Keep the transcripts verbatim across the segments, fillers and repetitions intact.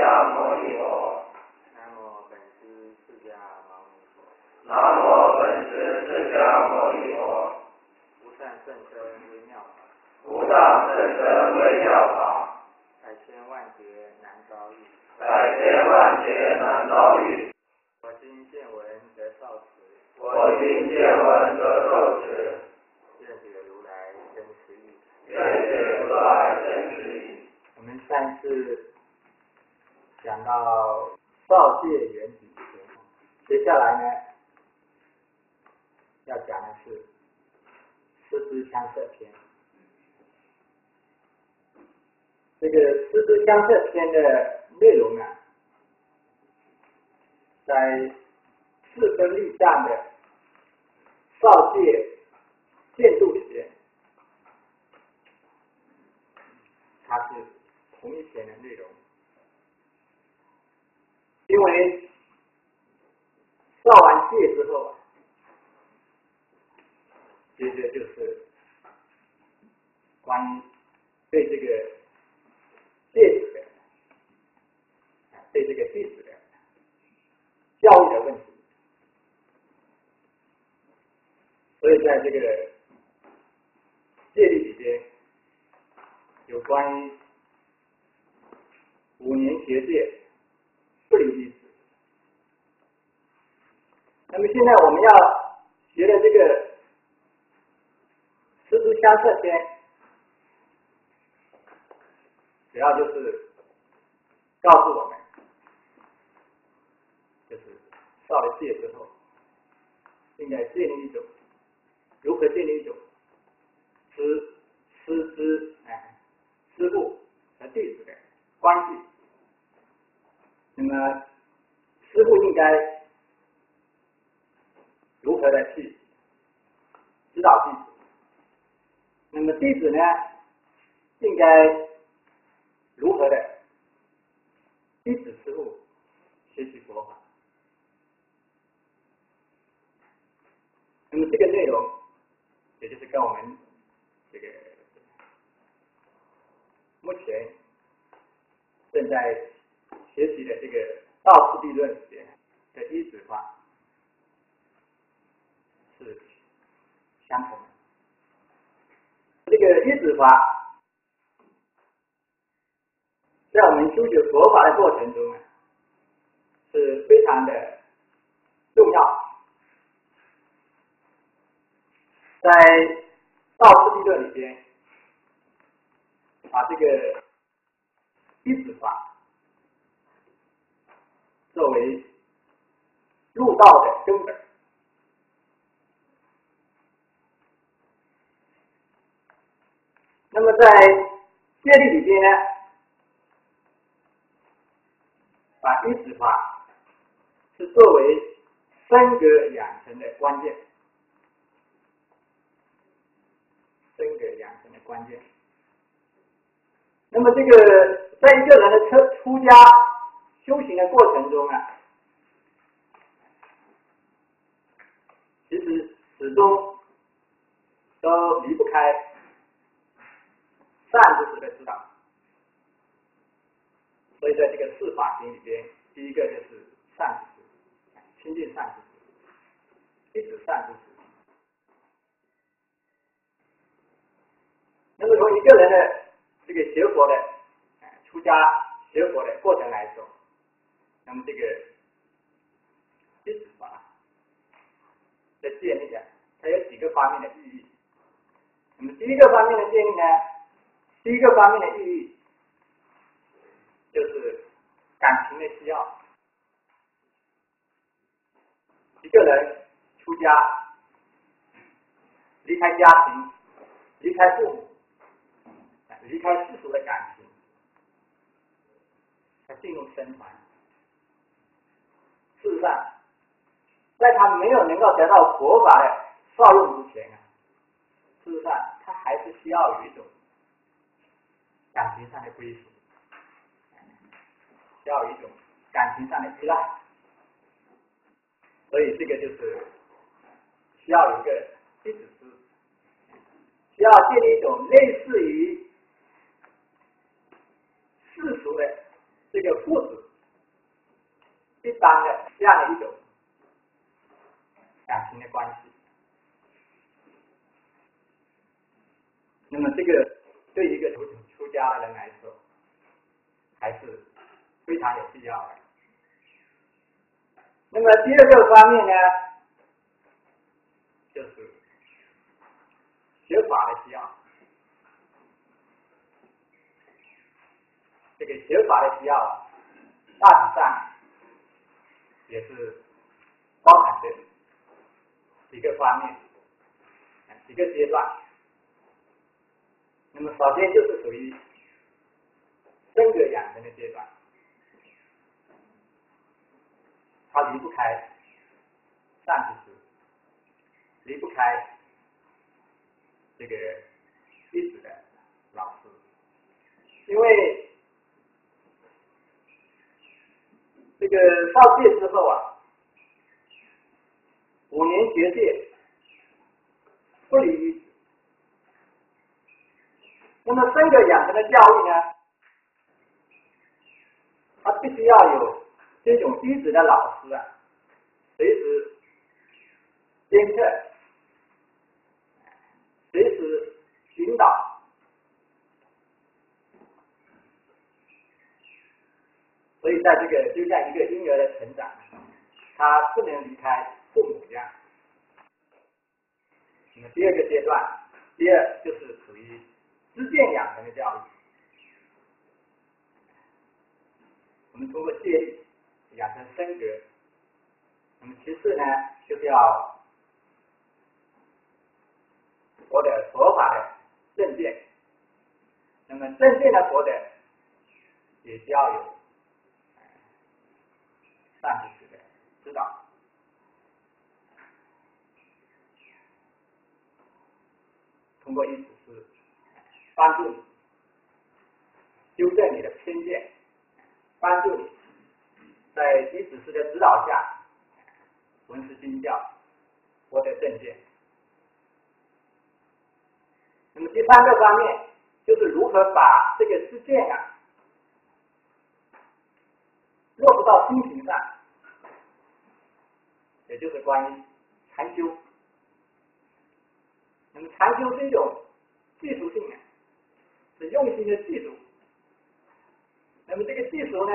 迦牟尼佛。 南无本师释迦牟尼佛。 南无本师释迦牟尼佛。 无上甚深微妙法， 无上甚深微妙法， 百千万劫难遭遇， 百千万劫难遭遇。 我今见闻得受持， 我今见闻得受持， 愿解如来真实义。 愿解如来真实义。 我们上次讲到道界缘起篇，接下来呢要讲的是师资相摄篇。这个师资相摄篇的内容呢，在四分立上的道界见度里边，它是同一篇的内容。因为造完戒之后啊，接着就是关于对这个戒子的、对这个弟子的教育的问题。所以在这个戒律里边，有关于五年学戒不离弟子。那么现在我们要学的这个师资相摄篇，主要就是告诉我们，就是造了戒之后，应该建立一种如何建立一种师师资哎师父和弟子的关系。那么师父应该如何的去指导弟子？那么弟子呢，应该如何的依止师父学习佛法？那么这个内容，也就是跟我们这个目前正在学习的这个道次第论里边的依止法是相同的。这个依止法在我们修学佛法的过程中呢，是非常的重要。在道次第论里边，把这个依止法作为入道的根本。那么在戒律里边呢，把依止法是作为身格养成的关键，身格养成的关键。那么这个在一个人的出出家修行的过程中啊，其实始终都离不开善知识的指导。所以在这个四法行里边，第一个就是善知识，亲近善知识，依止善知识。那么从一个人的这个学佛的出家学佛的过程来说，那么这个依止法的建立啊，它有几个方面的意义。那么第一个方面的建立呢，第一个方面的意义就是感情的需要。一个人出家，离开家庭，离开父母，离开世俗的感情，他进入僧团。事实上，在他没有能够得到佛法的受用之前啊，事实上他还是需要有一种感情上的归属，需要有一种感情上的依赖。所以这个就是需要有一个依止师，需要建立一种类似于世俗的这个父子一般的这样的一种感情的关系。那么这个对一个出出家的人来说，还是非常有必要的。那么第二个方面呢，就是学法的需要。这个学法的需要，大体上也是包含着几个方面、几个阶段。那么首先就是属于身格养成的阶段，它离不开善知识，离不开这个弟子的老师，因为这个到戒之后啊，五年学戒不离于此。那么身格养成的教育呢，它必须要有这种弟子的老师啊，随时监测，随时引导。所以在这个就像一个婴儿的成长，他不能离开父母一样。那么第二个阶段，第二就是属于知见养成的教育。我们通过戒律养成身格。那么其次呢，就是要获得佛法的正见。那么正见的获得，也需要有善知识的指导。通过意思是帮助你纠正你的偏见，帮助你在弟子师的指导下闻思经教，获得正见。那么第三个方面就是如何把这个知见啊落实到心行上，也就是关于禅修。那么禅修是一种技术性的，是用心的技术。那么这个技术呢，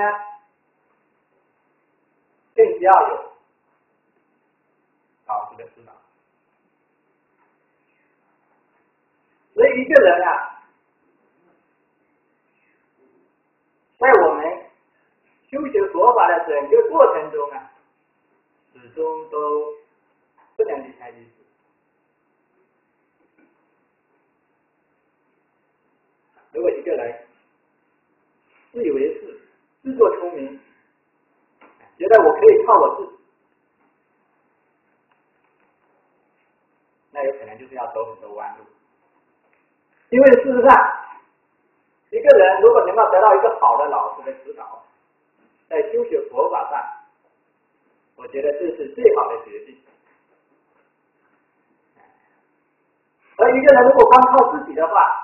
更需要有老师的指导。所以一个人啊，在我们修学佛法的整个过程中啊，始终都不能离开意识。如果一个人自以为是、自作聪明，觉得我可以靠我自己，那有可能就是要走很多弯路。因为事实上，一个人如果能够得到一个好的老师的指导，在修学佛法上，我觉得这是最好的决定。而一个人如果光靠自己的话，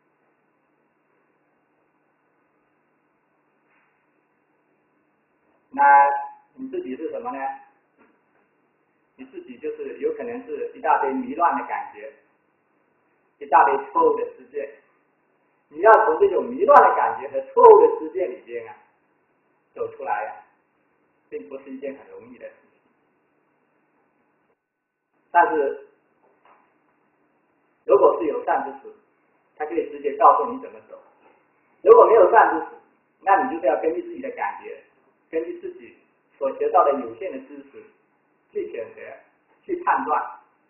那你自己是什么呢？你自己就是有可能是一大堆迷乱的感觉，一大堆错误的知见。你要从这种迷乱的感觉和错误的知见里边啊走出来啊，并不是一件很容易的事情。但是如果是有善知识，他可以直接告诉你怎么走。如果没有善知识，那你就是要根据自己的感觉，根据自己所学到的有限的知识去选择、去判断。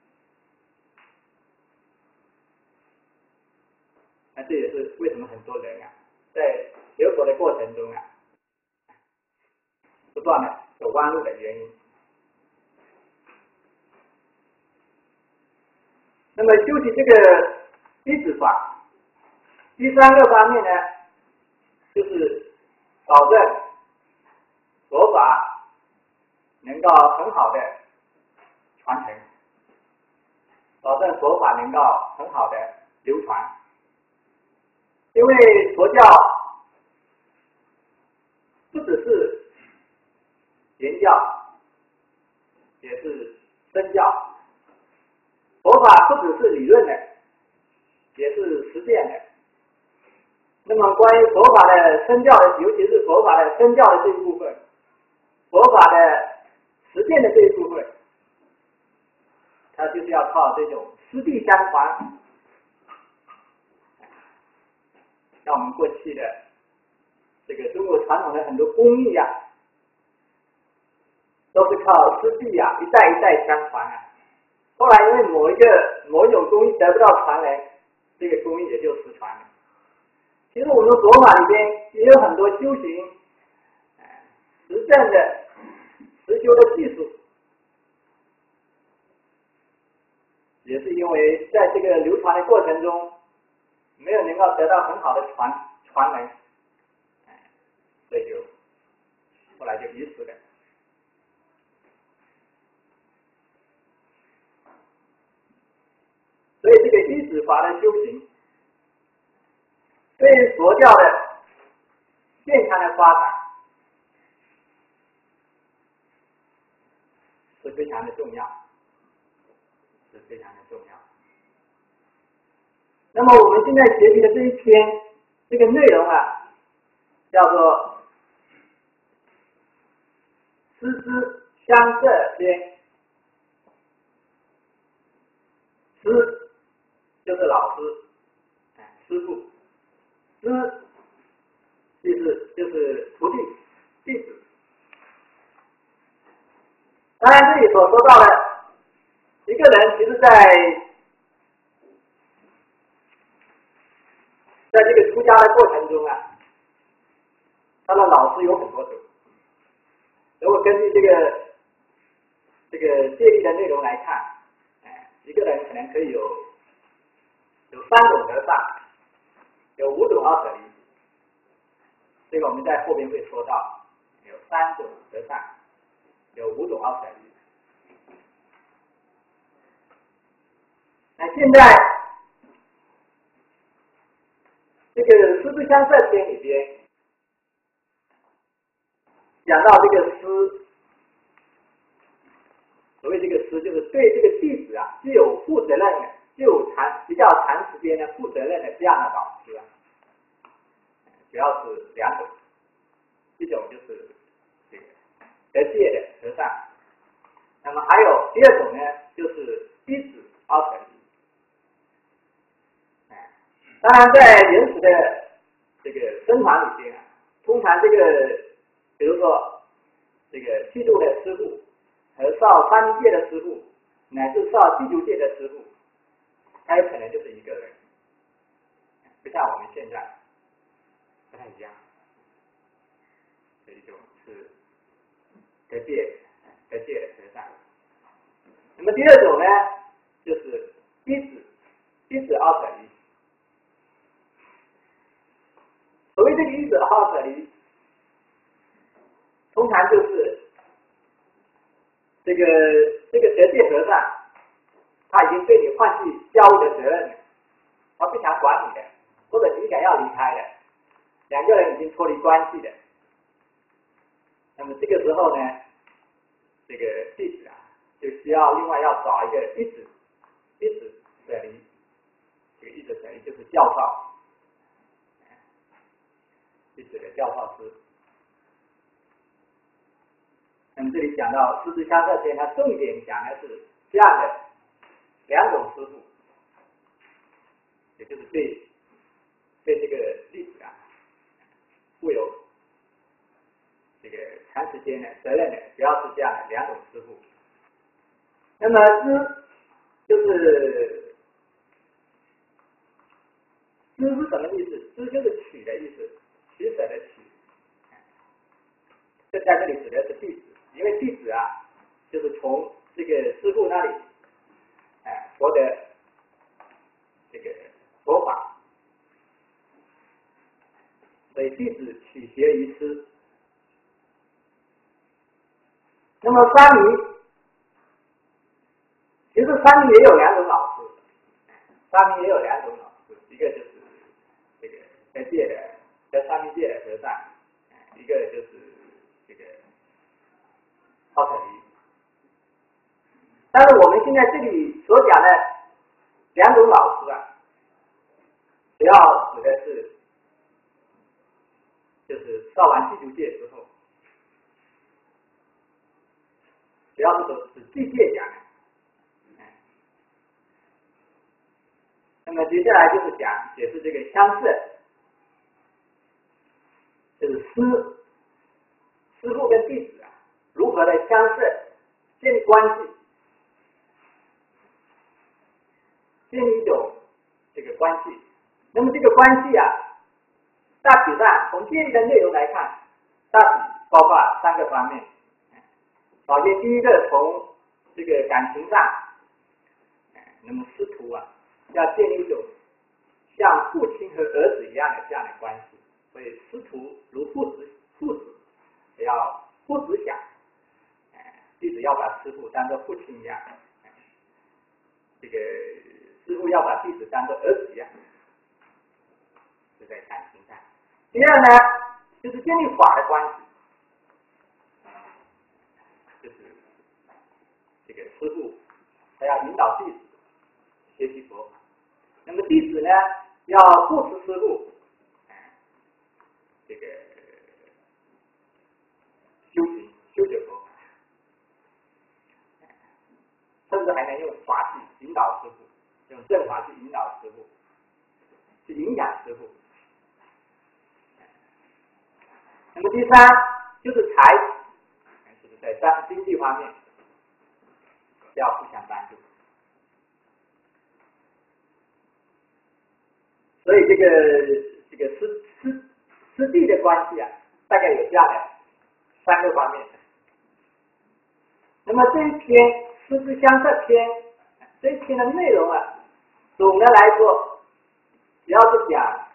那这也是为什么很多人啊，在学佛的过程中啊，不断的走弯路的原因。那么修习这个弟子法，第三个方面呢，就是保证佛法能够很好的传承，保证佛法能够很好的流传。因为佛教不只是言教，也是身教。佛法不只是理论的，也是实践的。那么关于佛法的身教的，尤其是佛法的身教的这一部分，佛法的实践的这一部分，它就是要靠这种师弟相传。像我们过去的这个中国传统的很多工艺啊，都是靠师弟啊一代一代相传啊。后来因为某一个某一种工艺得不到传人，这个工艺也就失传了。其实我们佛法里边也有很多修行、实证的实修的技术，也是因为在这个流传的过程中，没有能够得到很好的传传人，所以就后来就遗失了。所以这个依止法的修行，对于佛教的健康的发展是非常的重要，是非常的重要。那么我们现在学习的这一篇这个内容啊，叫做师资相摄篇。师就是老师，师父；师意思就是徒弟、弟子。当然，这里所说到的一个人，其实在在这个出家的过程中啊，他的老师有很多种。如果根据这个这个戒律的内容来看，哎，一个人可能可以有有三种得上，有五种二舍离。这个我们在后面会说到，有三种得上，有五种二舍离。那现在这个师资相摄篇里边讲到这个师，所谓这个师，就是对这个弟子啊具有负责任的，具有长比较长时间的负责任的这样的老师啊，主要是两种，一种就是这个得戒的得上，那么还有第二种呢，就是依止二舍离。当然，在原始的这个僧团里边啊，通常这个，比如说这个剃度的师傅和少三密戒的师傅，乃至少地足戒的师傅，他有可能就是一个人，不像我们现在不太一样，这一种是得戒得戒的得上。那么第二种呢，就是依止依止二舍离。所谓这个依止二舍离，通常就是这个这个得戒和尚，他已经对你放弃教育的责任了，他不想管你的，或者你想要离开的，两个人已经脱离关系的。那么这个时候呢，这个弟子啊，就需要另外要找一个依止依止舍离，这个依止舍离就是教授。依止的教授师。那么这里讲到师资相摄篇，它重点讲的是这样的两种师傅，也就是对对这个弟子啊负有这个长时间的责任的，主要是这样的两种师傅。那么师就是师是什么意思？师就是取的意思，取舍的取。这在这里指的是弟子，因为弟子啊，就是从这个师父那里，哎，获得这个佛法，所以弟子取学于师。那么三尼，其实三尼也有两种老师，三尼也有两种老师，一个就是这个得戒的，得三密戒的和尚，一个就是奥特离。但是我们现在这里所讲的两种老师啊，主要指的是就是造完地球界之后，主要是指地界讲的。那么接下来就是讲解释这个相似，就是师师父跟弟子啊如何的相似，建立关系，建立一种这个关系。那么这个关系啊，大体上从建立的内容来看，大体包括三个方面。首先，第一个从这个感情上，那么师徒啊要建立一种像父亲和儿子一样的这样的关系，所以师徒如父子，父子也要父子想，弟子要把师父当作父亲一样，这个师父要把弟子当作儿子一样，是在感情上。第二呢，就是建立法的关系，就是这个师父他要引导弟子学习佛法，那么弟子呢要护持师父，这个修行修学佛法，甚至还能用法去引导师父，用正法去引导师父，去影响师父。那么第三就是财，就是在在经济方面要互相帮助。所以这个这个师师师弟的关系啊，大概有这样的三个方面。那么这一篇师之相摄篇，这一篇的内容啊，总的来说，主要是讲，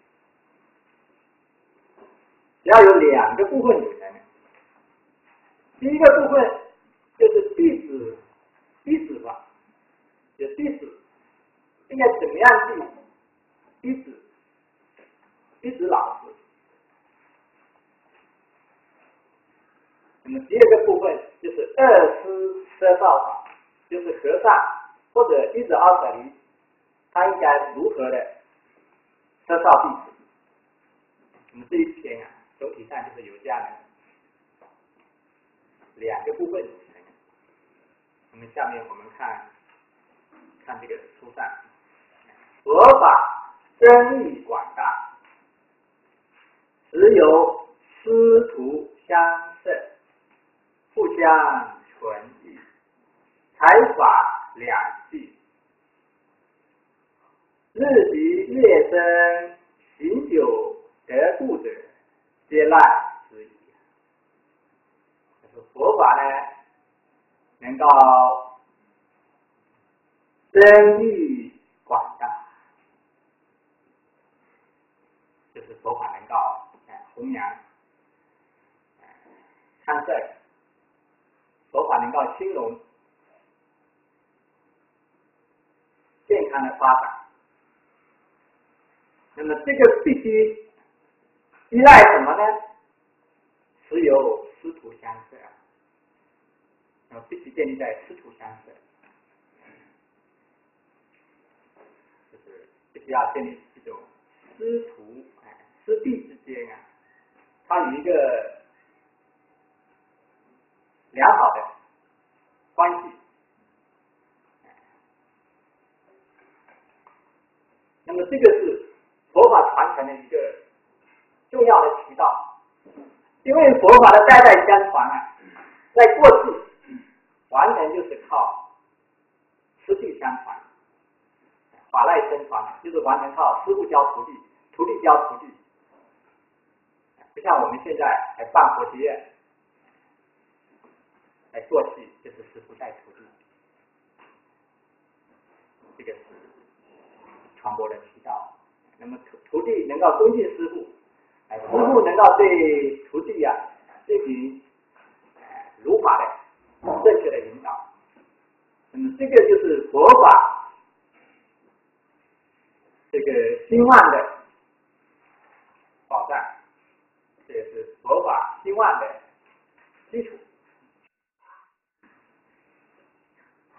主要有两个部分组成。第一个部分就是弟子弟子法，就弟子应该怎么样去弟子弟子老师。那么第二个部分就是二师摄道法，就是和尚或者弟子奥舍离，他应该如何的摄道弟子。那么这一篇啊，总体上就是有这样的两个部分组成。那么下面我们看看这个书上，佛法深义广大，只有师徒相摄，互相存异，财法两济，日及夜深，行久得故者，皆赖之矣。就是佛法呢，能够深义广大，就是佛法能够弘扬、参摄，佛法能够兴隆、健康的发展。那么这个必须依赖什么呢？只有师徒相摄，那么必须建立在师徒相摄，就是必须要建立一种师徒哎师弟之间啊，它有一个良好的关系。那么这个是佛法传承的一个重要的渠道，因为佛法的代代相传啊，在过去完全就是靠师弟相传，法赖僧传，就是完全靠师父教徒弟，徒弟教徒弟，不像我们现在还办佛学院，在过去就是师父带徒弟，这个是传播的渠道。那么徒徒弟能够恭敬师父，哎，师父能够对徒弟啊进行哎如法的正确的引导。那么这个就是佛法这个兴旺的保障，这也是佛法兴旺的基础。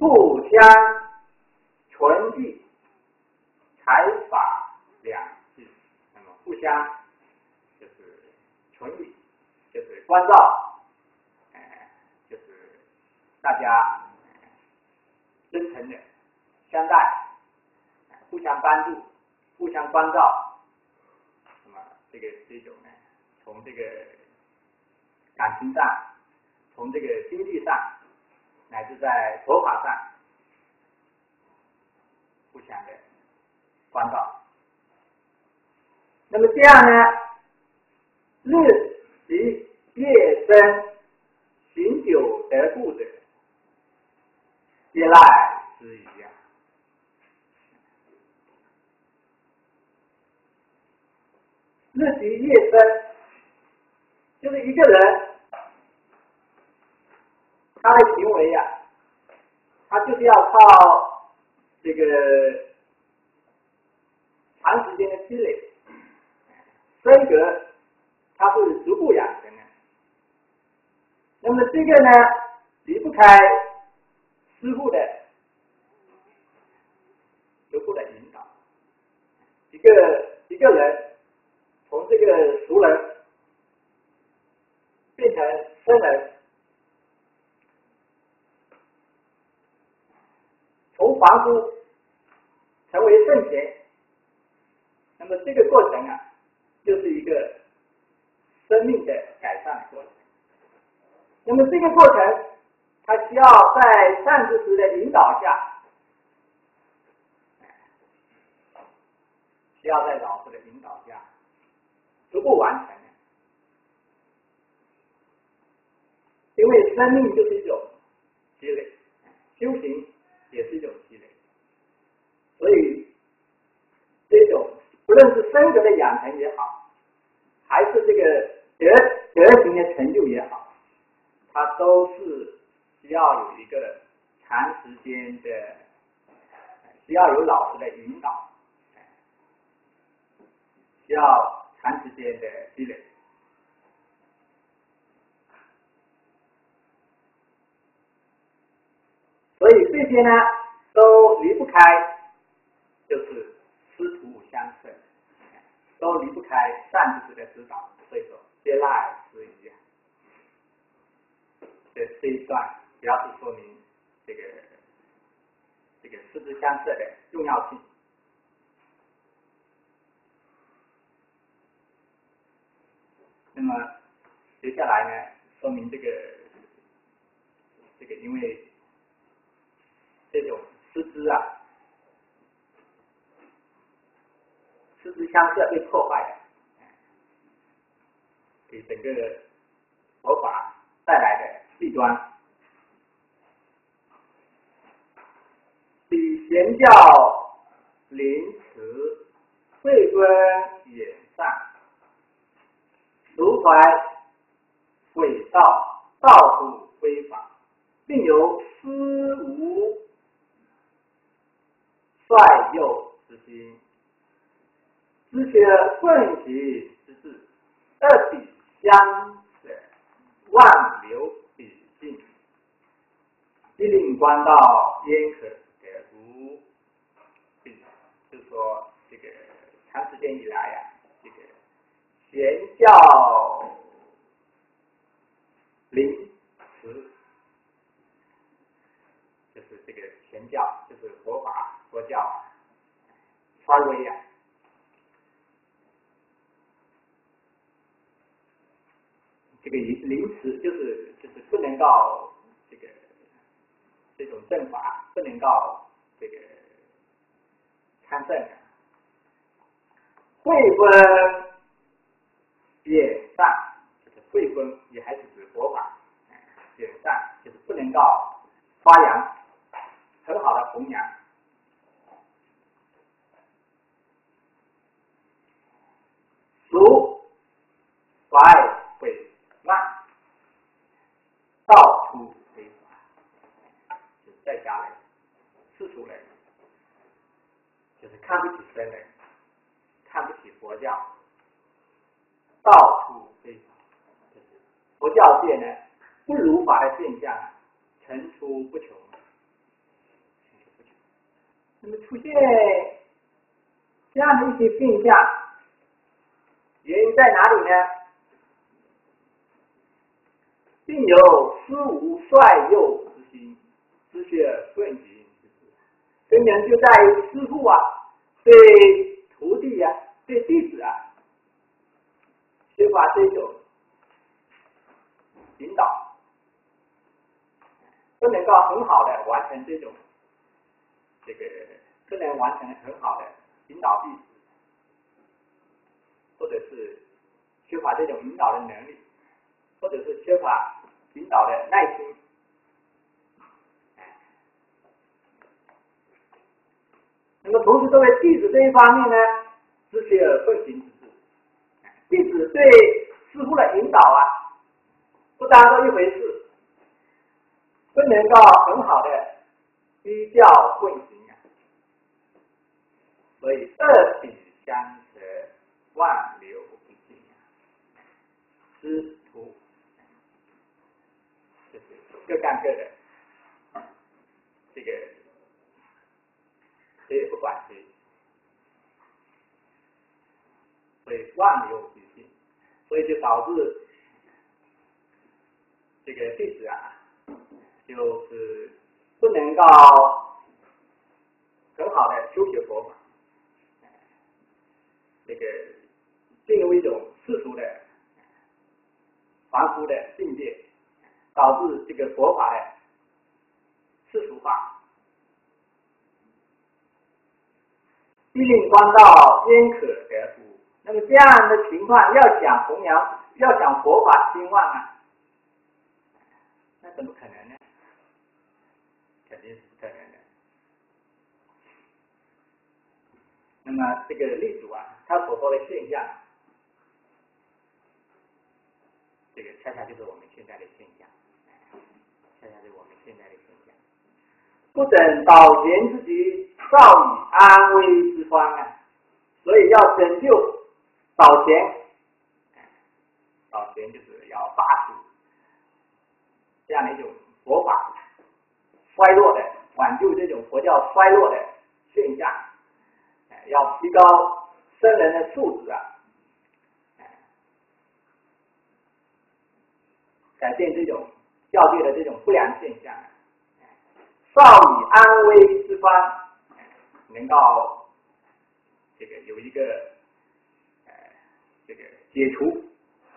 互相存益，财法两济。那么互相就是存益，就是关照，呃，就是大家真诚的相待，互相帮助，互相关照。那么这个这种呢，从这个感情上，从这个经济上，乃至在佛法上，互相的关照。那么这样呢，日习夜深，行久得故者，皆赖之矣啊。日习夜深，就是一个人他的行为呀、啊，他就是要靠这个长时间的积累，升格它是逐步养成的。那么这个呢，离不开师父的逐步的引导。一个一个人从这个俗人变成僧人，从凡夫成为圣贤，那么这个过程啊，就是一个生命的改善的过程。那么这个过程，它需要在善知识的引导下，需要在老师的引导下逐步完成的。因为生命就是一种积累，修行也是一种积累，所以这种不论是身格的养成也好，还是这个德德行的成就也好，它都是需要有一个长时间的，需要有老师的引导，需要长时间的积累。所以这些呢，都离不开就是师徒相胜，都离不开善知识的指导。所以说，皆赖师矣啊。这这一段主要是说明这个这个师之相摄的重要性。那么接下来呢，说明这个这个因为这种师资啊，师之相摄被破坏了，给整个佛法带来的弊端。比贤教临慈，慧根演善，如怀伪道，道不非法，并有思无率诱之心，知学顺其之志，二体相舍，万流比尽，一令观道，焉可得如？就是说，这个长时间以来呀、啊，这个贤教临慈，就是这个贤教，就是佛法佛教衰微呀、啊。这个临慈就是就是不能够这个这种正法不能够这个参政的。慧根演善，就是慧根也还是指佛法，演善就是不能够发扬很好的弘扬。俗怀毁慢，到处非法，就是在家人、世俗人，就是看不起僧人，看不起佛教，到处非法，就是佛教界呢不如法的现象层出不穷。 那么出现这样的一些现象，原因在哪里呢？并有师无率诱之心，知学顺行之事。根源就在于师父啊，对徒弟啊，对弟子啊，缺乏这种引导，不能够很好的完成这种这个，不能完成很好的引导弟子，或者是缺乏这种引导的能力，或者是缺乏引导的耐心。那么同时作为弟子这一方面呢，知学而奉行之事。弟子对师父的引导啊，不当做一回事，不能够很好的依教奉行啊。所以二比相舍，万流不尽啊。师徒就是各干各的，这个谁也不管谁，所以万流不尽，所以就导致这个弟子啊，就是不能够很好的修学佛法，这个进入一种世俗的凡夫的境界，导致这个佛法的世俗化，必令观道焉可得乎？那么这样的情况，要想弘扬，要想佛法兴旺啊，那怎么可能呢？肯定是不可能的。那么这个例主啊，他所说的现象，这个恰恰就是我们现在的现象，恰恰是我们现在的现象。不等倒贤之局，少以安危之方啊！所以要拯救倒贤，倒贤就是要拔除这样的一种佛法衰落的，挽救这种佛教衰落的现象，要提高僧人的素质啊，改变这种教界的这种不良现象，少以安危之方，能够这个有一个呃这个解除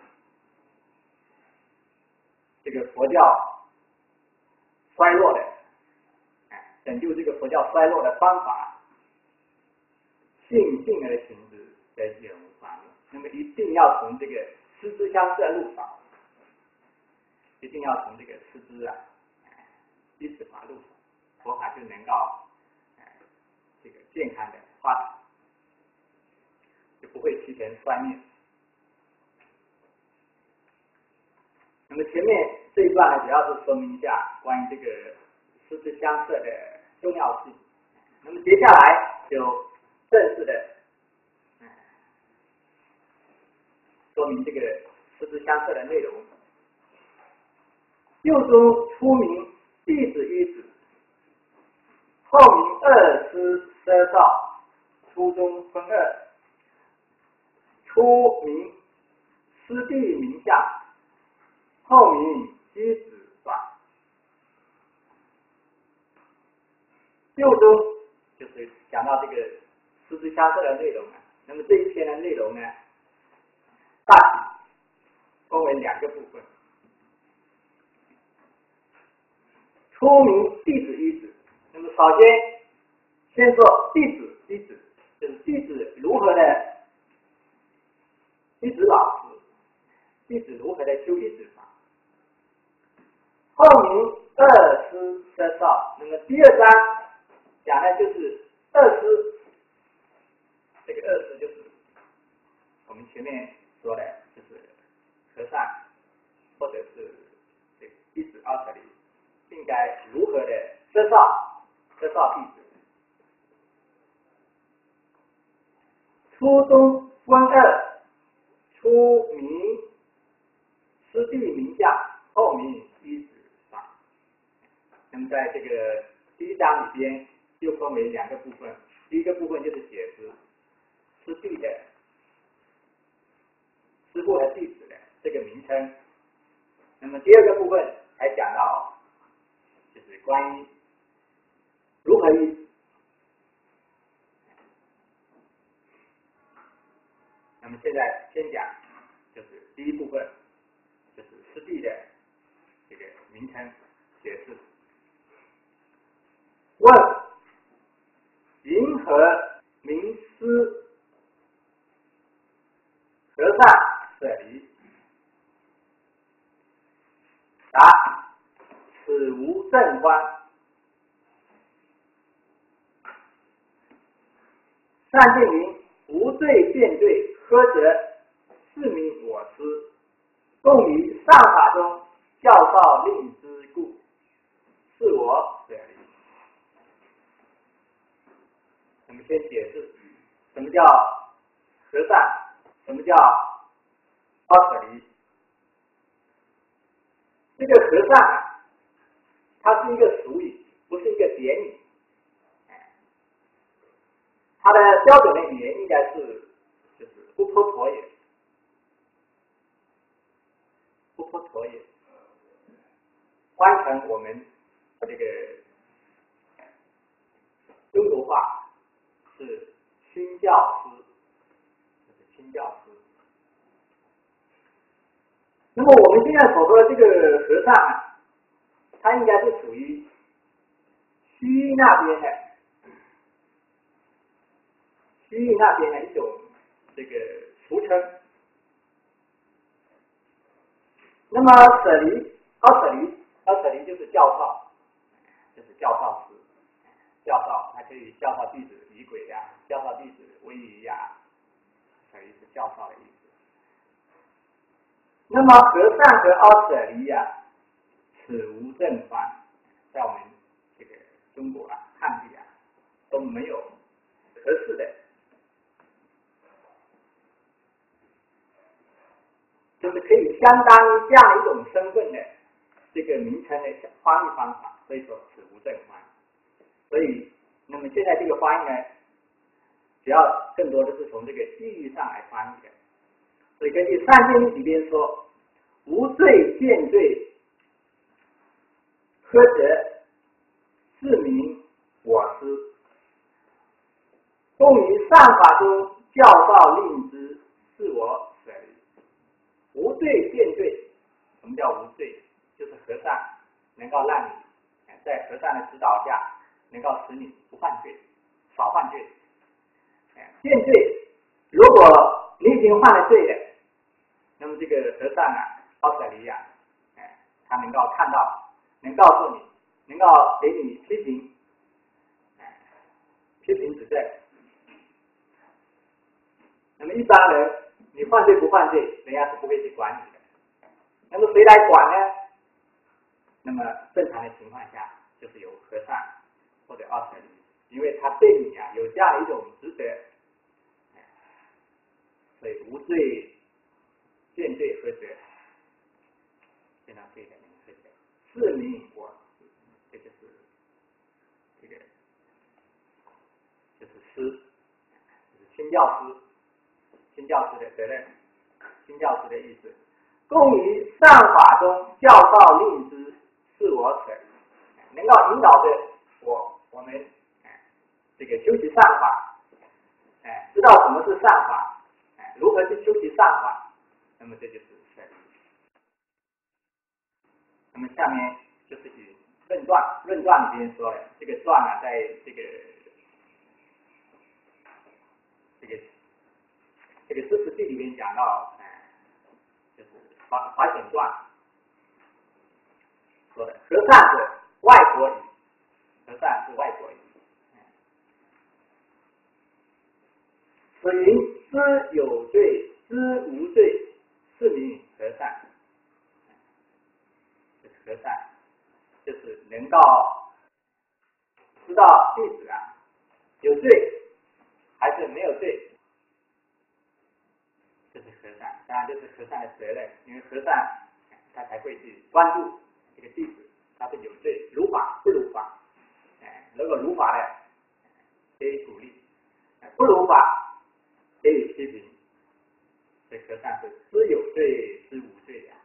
这个佛教衰落的，拯救这个佛教衰落的方法，信信而行之，则永无法论。那么一定要从这个师资相摄入法，一定要从这个师资啊，依此法入手，佛法就能够呃这个健康的发展，就不会提前衰灭。那么前面这一段呢，主要是说明一下关于这个师资相摄的重要性。那么接下来就正式的、嗯、说明这个师资相摄的内容。右中初名弟子一子，后名二师奢少，初中分二。初名师弟名相，后名居子短。右中就是讲到这个师资相摄的内容啊。那么这一篇的内容呢，大体分为两个部分。初名弟子一子，那么首先先说弟子一子，就是弟子如何的一子老师，弟子如何的修一子法。后名二师奢少，那么第二章讲的就是二师，这个二师就是我们前面说的，就是和尚或者是这个弟子二者里应该如何的奢少奢少弟子。初中分二，初名师弟名相，后名居子长。那么在这个第一章里边又分为两个部分，第一个部分就是解释师弟的师父和弟子的这个名称。那么第二个部分还讲到，就是关于如何依。那么现在先讲，就是第一部分，就是师弟的这个名称解释。问：云何名师？和尚舍离。答：此无正观。上见云：无罪见罪，呵责是名我师，共于上法中教导令之故，是我舍离。我们先解释什么叫和尚，什么叫阿舍离。这个和尚啊，它是一个俗语，不是一个典语。它的标准的语言应该是就是不破陀也，不破陀也。翻成我们这个中国话是亲教师，就是亲教师。那么我们现在所说的这个和尚啊，他应该是属于西域那边的。西域那边的一种这个俗称。那么舍离，阿舍离，阿舍离就是教授，就是教授师，教授，他可以教授弟子仪轨呀，教授弟子威仪呀，舍离是教授的意思。那么和尚和阿舍离呀，此无正观，在我们这个中国啊、汉地啊都没有合适的。就是可以相当于这样一种身份的这个名称的翻译方法，所以说此无正观。所以，那么现在这个翻译呢，主要更多的是从这个意义上来翻译的。所以根据上见里边说，无罪见罪，呵责是名我师，共于上法中教导令之，是我舍离。无罪见罪，什么叫无罪？就是和尚能够让你在和尚的指导下，能够使你不犯罪，少犯罪。见罪，如果你已经犯了罪了，那么这个和尚啊，阿舍离啊，他能够看到，能告诉你，能够给你批评，批评指正。那么一般人，你犯罪不犯罪，人家是不会去管你的。那么谁来管呢？那么正常的情况下，就是由和尚或者阿舍离，因为他对你啊有这样一种职责，所以无罪见罪呵责，非常对的那个呵责，是名我师，这就是这个就是师，就是亲教师。亲教师的责任，亲教师的意思，共于上法中教导令之，是我舍离。能够引导着我我们这个修习上法，哎，知道什么是上法，哎，如何去修习上法，那么这就是舍离。那么下面就是以论传，论传里边说的，这个传啊，在这个这个。这个四十记里面讲到，哎、呃，就是法法显传说的，和尚者外国语，和尚是外国语。此云知有罪，知无罪，是名和尚。就是和尚，就是能够知道弟子啊有罪还是没有罪。这是和尚，当然这是和尚的责任，因为和尚他才会去关注这个弟子，他是有罪，如法不如法。哎，如果如法的， 给予鼓励，不如法给予批评。这和尚是知有罪，知无罪的。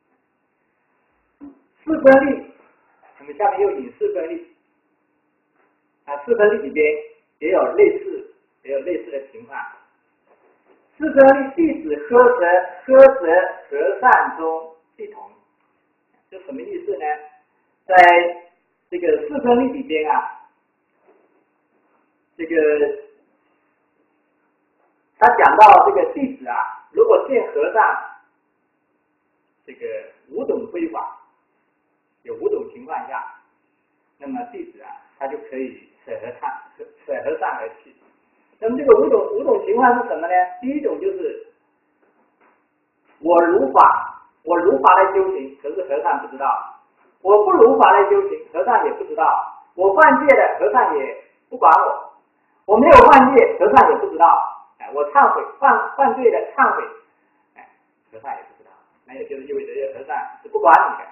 四分律，我们下面又引四分律。啊，四分律里边也有类似，也有类似的情况。四分律弟子喝则喝则和尚中系统，这什么意思呢？在这个四分律里边啊，这个他讲到这个弟子啊，如果见和尚这个五种非法，有五种情况下，那么弟子啊，他就可以舍和尚舍和尚而去。那么这个五种五种情况是什么呢？第一种就是我如法，我如法来修行，可是和尚不知道；我不如法来修行，和尚也不知道；我犯戒的，和尚也不管我；我没有犯戒，和尚也不知道。哎，我忏悔犯犯罪的忏悔，哎，和尚也不知道。那也就是意味着这个和尚是不管你的。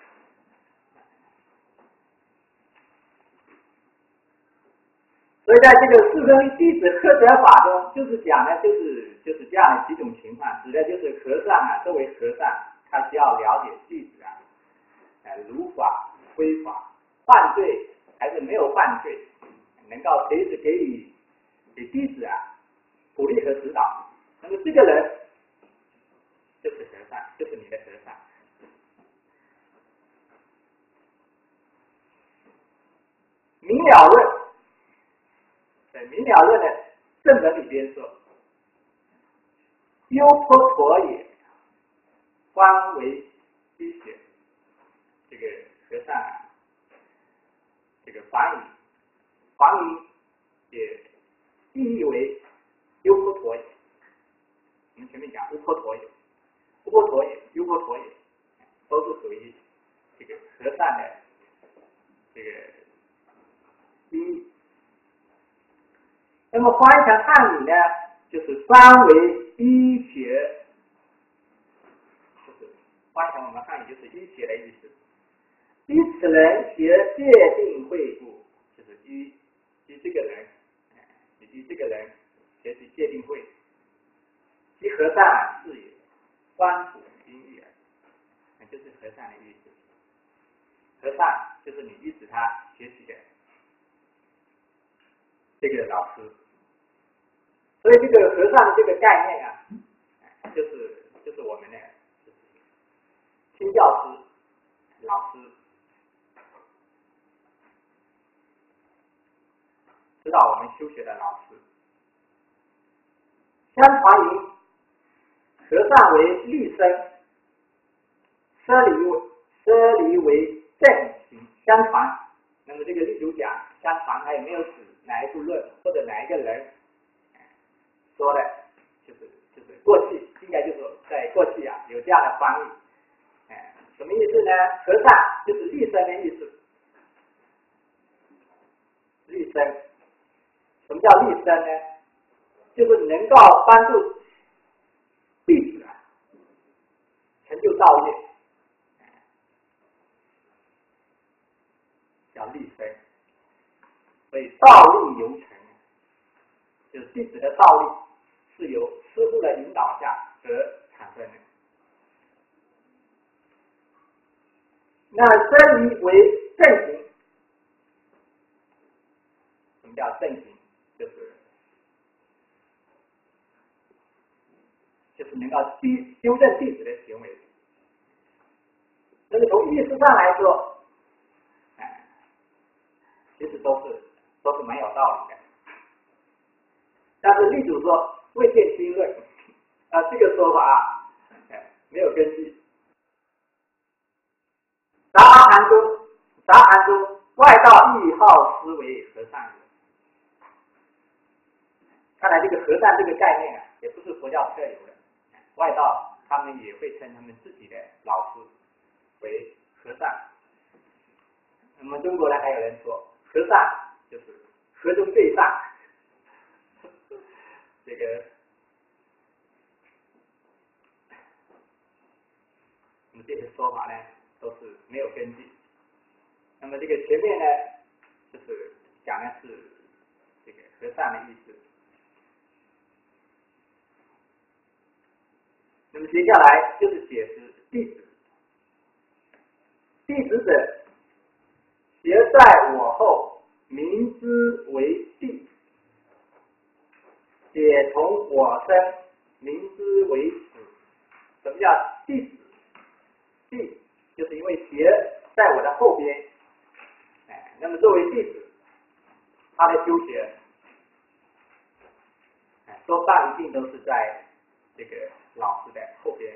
所以在这个四分律弟子喝责法中，就是讲的，就是就是这样的几种情况，指的就是和尚啊，作为和尚，他需要了解弟子啊，呃，如法、非法、犯罪还是没有犯罪，能够随时给予给弟子啊鼓励和指导。那么这个人就是和尚，就是你的和尚。明了论。在明了论的正文里边说，优颇陀也，观为积雪。这个和尚啊，这个梵语，梵语也意译为优颇陀也。我们前面讲乌颇陀也，乌颇陀也，优颇陀也，都是属于这个和尚的这个音译。那么翻译成汉语呢，就是三为医学，就是翻译成我们汉语就是医学的意思。依此人学界定会故，就是依依这个人，依这个人学习界定会。其和尚是也，观普音译耳，那就是和尚的意思。和尚就是你依止他学习的这个老师。所以这个和尚的这个概念啊，就是就是我们的亲教师、老师，指导我们修学的老师。相传云，和尚为律生，奢离为奢离为正行。相传，那么这个例主讲，相传还有没有指哪一部论或者哪一个人？说的就是就是过去，应该就是在过去啊有这样的翻译，哎，什么意思呢？和尚就是律生的意思。律生，什么叫律生呢？就是能够帮助弟子啊成就道业，叫律生。所以道力由成，就是弟子的道力是由师父的引导下而产生的。那奢离为正行，什么叫正行？就是就是能够纠正弟子的行为。那么从意思上来说，哎，其实都是都是蛮有道理的。但是例主说未见经论，啊，这个说法啊，哎，没有根据。杂含中，杂含中外道亦好思为和尚也。看来这个和尚这个概念啊，也不是佛教特有的，外道他们也会称他们自己的老师为和尚。那么中国呢，还有人说和尚就是和中最上，这个，那么这些说法呢，都是没有根据。那么这个前面呢，就是讲的是这个和善的意思。那么接下来就是解释弟子。弟子者，邪在我后，明之为弟；且从我生，明之为子。什么叫弟子？弟就是因为邪在我的后边，哎，那么作为弟子，他的修学，哎，多半一定都是在这个老师的后边，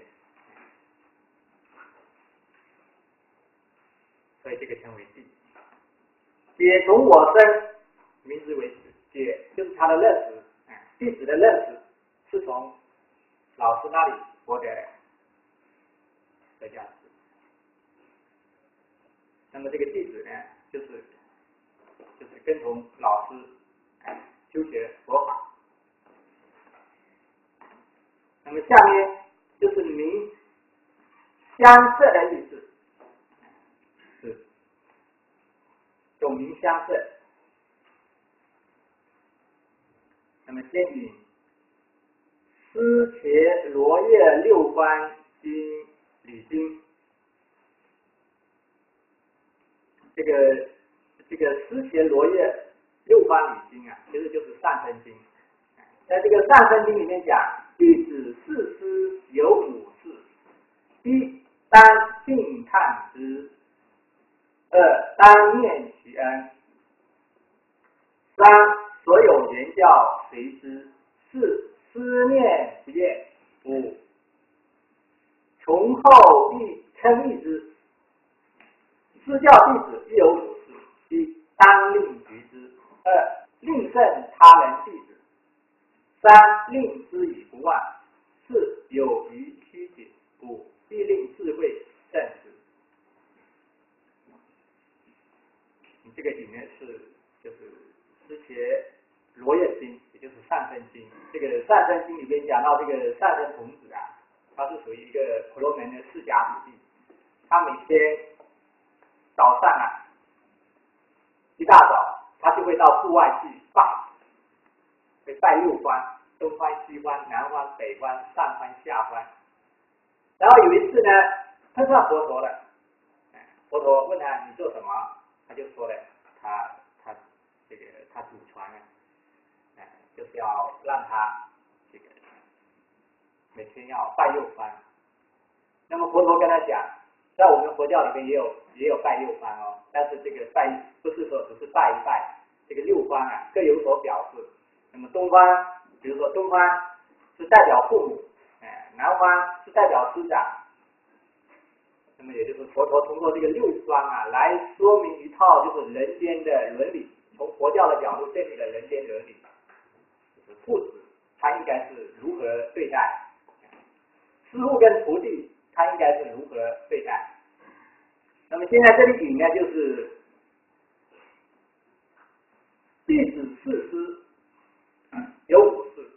所以这个称为弟。且从我生，明之为子。且就是他的认识，哎，弟子的认识是从老师那里获得的，这叫子。那么这个弟子呢，就是就是跟从老师，哎，修学佛法。那么下面就是明相摄的意思，是懂明相摄。那么先引思伽罗叶六观经理经，这个这个思伽罗叶六观理经啊，其实就是上生经。在这个上生经里面讲，弟子四师有五事：一、当敬叹之；二、当念其恩；三、所有言教随之；四、思念不厌；五、从后亦称义之。私教弟子亦有五事：一、当令举之；二、令胜他人弟子；三、令之以不忘；四、有余虚解；五、必令智慧正之。这个里面是就是思伽罗叶经，也就是上生经。这个上生经里面讲到这个上生童子啊，他是属于一个婆罗门的世家子弟，他每天早上啊，一大早他就会到户外去拜，会拜六关：东关、西关、南关、北关、上关、下关。然后有一次呢，碰上佛陀了，佛陀问他你做什么，他就说了，他他这个他祖传呢，哎，就是要让他这个每天要拜六关。那么佛陀跟他讲，在我们佛教里面也有也有拜六关哦，但是这个拜不是说只是拜一拜，这个六关啊各有所表示。那么东关，比如说东关是代表父母，哎，南关是代表师长。那么也就是佛陀通过这个六关啊，来说明一套就是人间的伦理，从佛教的角度建立了人间伦理，就是父子他应该是如何对待，师父跟徒弟他应该是如何对待。那么现在这里引呢，就是弟子四师有五事，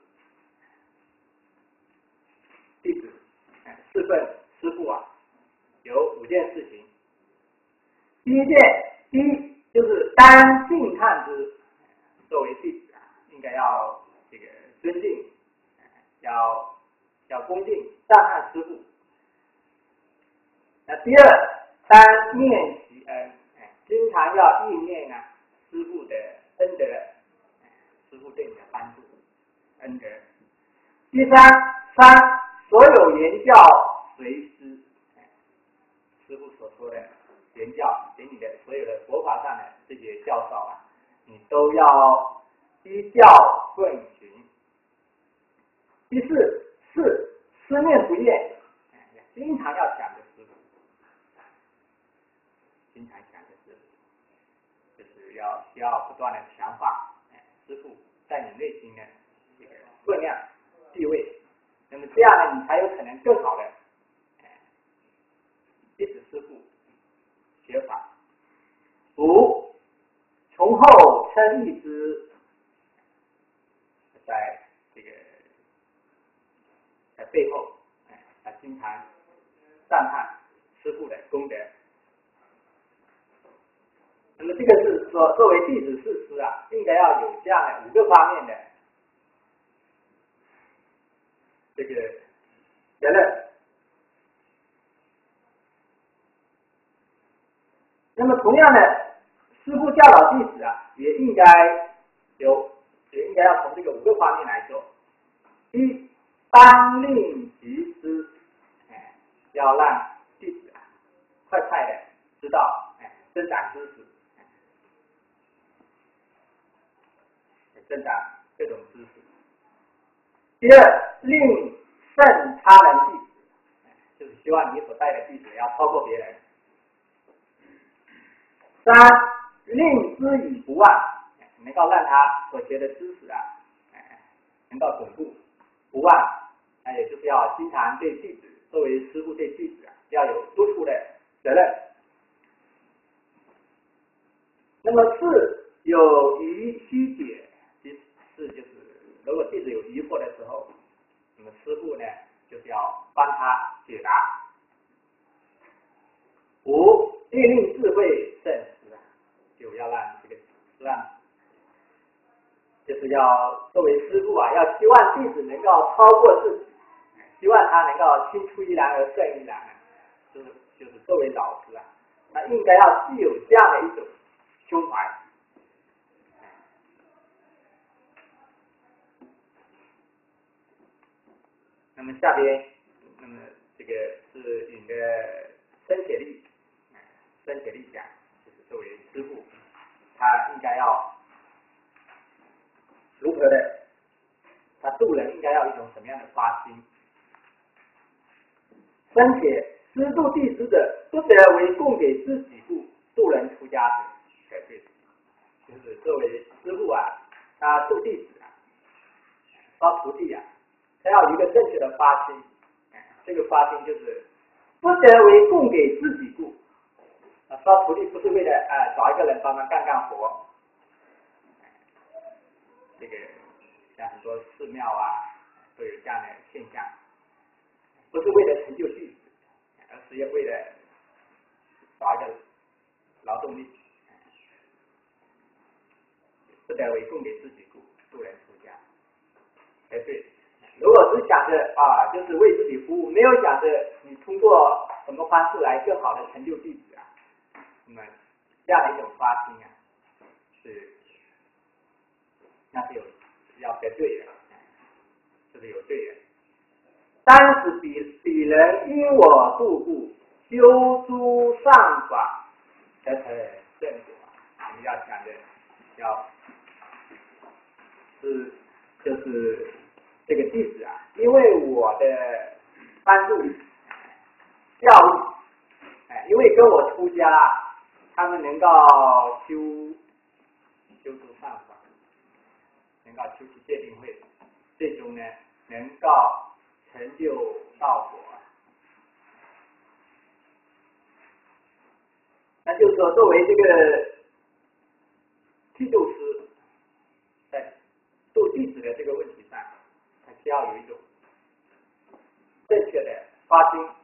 弟子四份师父啊，有五件事情。第一件，第一就是当敬叹之，作为弟子啊，应该要这个尊敬，要要恭敬赞叹师父。那第二，当念其恩，经常要意念啊师父的恩德，师父对你的帮助恩德。第三，三所有言教随师，师父所说的言教给你的所有的佛法上的这些教导啊，你都要依教奉行。第四，四思念不厌，经常要想着师父，经常想着师父，就是要需要不断的强化师父在你内心的这个分量地位。那么这样呢，你才有可能更好的一直师父学法。五，从后称义之，在这个在背后，哎，他经常赞叹师父的功德。 那么这个是说，作为弟子事师啊，应该要有这样的五个方面的这个责任。那么同样的，师父教导弟子啊，也应该有，也应该要从这个五个方面来做。一，当令即知，哎，要让弟子啊快快的知道，哎，增长知识，哎，增长各种知识。第二，令胜他人弟子，就是希望你所带的弟子要超过别人。三，令知以不忘，能够让他所学的知识啊，能够巩固不忘，那也就是要经常对弟子，作为师父对弟子啊，要有督促的责任。那么四，有疑须解，其四就是如果弟子有疑惑的时候，那么师父呢就是要帮他解答。五，欲令智慧胜实，就要让这个让，就是要作为师父啊，要希望弟子能够超过自己，希望他能够青出于蓝而胜于蓝，就是就是作为老师啊，他应该要具有这样的一种胸怀。那么下边，那么这个是引的生铁力，生铁力讲，就是作为师父，他应该要如何的，他度人应该要一种什么样的发心？生铁师度弟子者，不得为供给自己故，度人出家者才对。就是作为师父啊，他度弟子啊，招徒弟啊，他要有一个正确的发心。这个发心就是不得为供给自己故。啊，招徒弟不是为了啊、呃、找一个人帮忙干干活。这个像很多寺庙啊都有这样的现象，不是为了成就弟子，而是要为了找一个劳动力，不得为供给自己故，度人出家。哎，对，如果只想着啊，就是为自己服务，没有想着你通过什么方式来更好的成就弟子啊，那么这样的一种发心啊，是那是有要得罪人，这是有罪人。当使彼彼人因我度故，修诸上法，才成正果。我们要想着要是就是这个弟子啊，因为我的帮助教育，哎，因为跟我出家，他们能够修修诸上法，能够修持戒定慧，最终呢能够成就道果。那就是说，作为这个剃度师，在度弟子的这个问题上，他需要有一种正确的发心。